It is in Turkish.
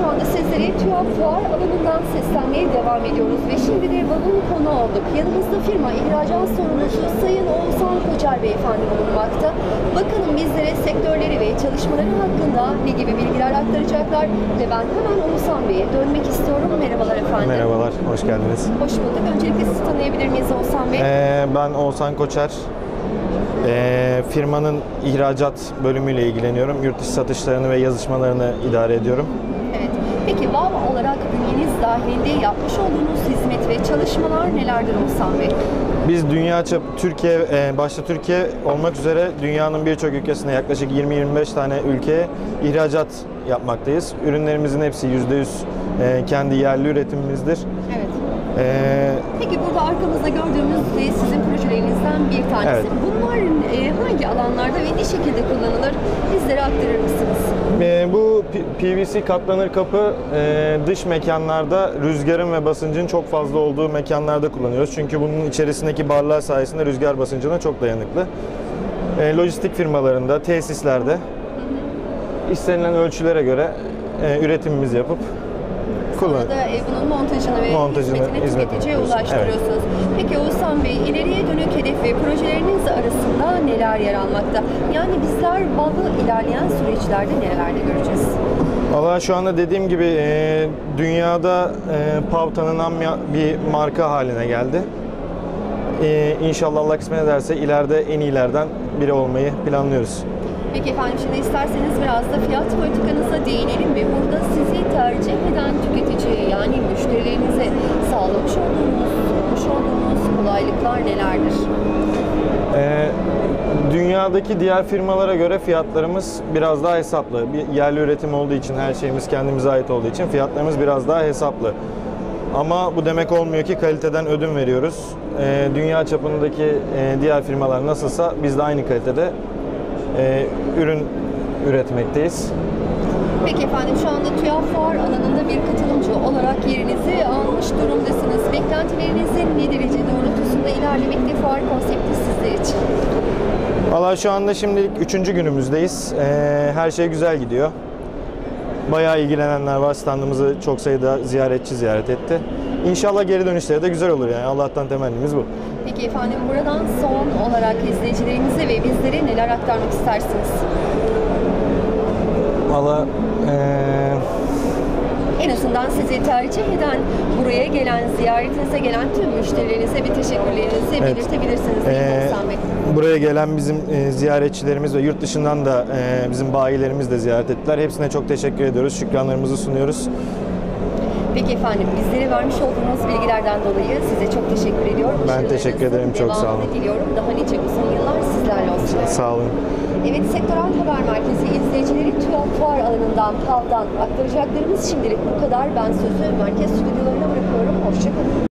şu anda sizlere TÜYAP Fuar alanından seslenmeye devam ediyoruz ve şimdi de BAB'ın konu olduk. Yanımızda firma ihracat sorumlusu Sayın Oğuzhan Koçer Beyefendi bulunmakta. Bakalım bizlere sektörleri ve çalışmaları hakkında ne gibi bilgiler aktaracaklar ve ben hemen Oğuzhan Bey'e dönmek istiyorum. Merhabalar efendim. Merhabalar, hoş geldiniz. Hoş bulduk. Öncelikle sizi tanıyabilir miyiz Oğuzhan Bey? Ben Oğuzhan Koçer. Firmanın ihracat bölümüyle ilgileniyorum. Yurt dışı satışlarını ve yazışmalarını idare ediyorum. Evet. Peki BAB olarak bünyeniz dahilinde yapmış olduğunuz hizmet ve çalışmalar nelerdir Oğuzhan Bey? Biz dünya çapı, başta Türkiye olmak üzere dünyanın birçok ülkesine yaklaşık 20-25 tane ülkeye ihracat yapmaktayız. Ürünlerimizin hepsi %100 kendi yerli üretimimizdir. Evet. Peki burada arkamızda gördüğümüz de sizin projelerinizden bir tanesi. Evet. Bunlar hangi alanlarda ve ne şekilde kullanılır? Bizlere aktarır mısınız? Bu PVC katlanır kapı dış mekanlarda rüzgarın ve basıncın çok fazla olduğu mekanlarda kullanıyoruz. Çünkü bunun içerisindeki barlar sayesinde rüzgar basıncına çok dayanıklı. Lojistik firmalarında, tesislerde istenilen ölçülere göre üretimimizi yapıp Sonra da bunun montajını ve hizmetini tüketiciye ulaştırıyorsunuz. Evet. Peki Oğuzhan Bey, ileriye dönük hedef ve projeleriniz arasında neler yer almakta? Yani bizler BAB'ı ilerleyen süreçlerde nerelerde göreceğiz? Valla şu anda dediğim gibi dünyada PAV tanınan bir marka haline geldi. İnşallah Allah kısmet ederse ileride en iyilerden biri olmayı planlıyoruz. Peki efendim, şimdi isterseniz biraz da fiyat politikanıza değinelim ve burada sizi tercih eden tüketiciye, yani müşterilerinize sağlamış olduğunuz kolaylıklar nelerdir? Dünyadaki diğer firmalara göre fiyatlarımız biraz daha hesaplı. Bir yerli üretim olduğu için, her şeyimiz kendimize ait olduğu için fiyatlarımız biraz daha hesaplı. Ama bu demek olmuyor ki kaliteden ödün veriyoruz. Dünya çapındaki diğer firmalar nasılsa biz de aynı kalitede ürün üretmekteyiz. Peki efendim, şu anda TÜYAP Fuar alanında bir katılımcı olarak yerinizi almış durumdasınız. Beklentilerinizin ne derece doğrultusunda ilerlemekte fuar konsepti sizler için? Valla şu anda şimdilik 3. günümüzdeyiz. Her şey güzel gidiyor. Bayağı ilgilenenler var. Standımızı çok sayıda ziyaretçi ziyaret etti. İnşallah geri dönüşleri de güzel olur yani. Allah'tan temennimiz bu. Peki efendim, buradan son olarak izleyicilerimize ve bizlere neler aktarmak istersiniz? Valla en azından sizi tercih eden, buraya gelen, ziyaretinize gelen tüm müşterilerinize bir teşekkürlerinizi belirtebilirsiniz değil mi Oğuzhan Bey? Buraya gelen bizim ziyaretçilerimiz ve yurt dışından da bizim bayilerimiz de ziyaret ettiler. Hepsine çok teşekkür ediyoruz. Şükranlarımızı sunuyoruz. Peki efendim, bizlere vermiş olduğunuz bilgilerden dolayı size çok teşekkür ediyorum. Ben teşekkür ederim, çok sağ olun. Diliyorum. Daha nice uzun yıllar sizlerle olsun. Sağ olun. Evet, Sektörel Haber Merkezi izleyicileri TÜYAP Fuar alanından, PAV'dan aktaracaklarımız şimdilik bu kadar. Ben sözü merkez stüdyolarına bırakıyorum. Hoşçakalın.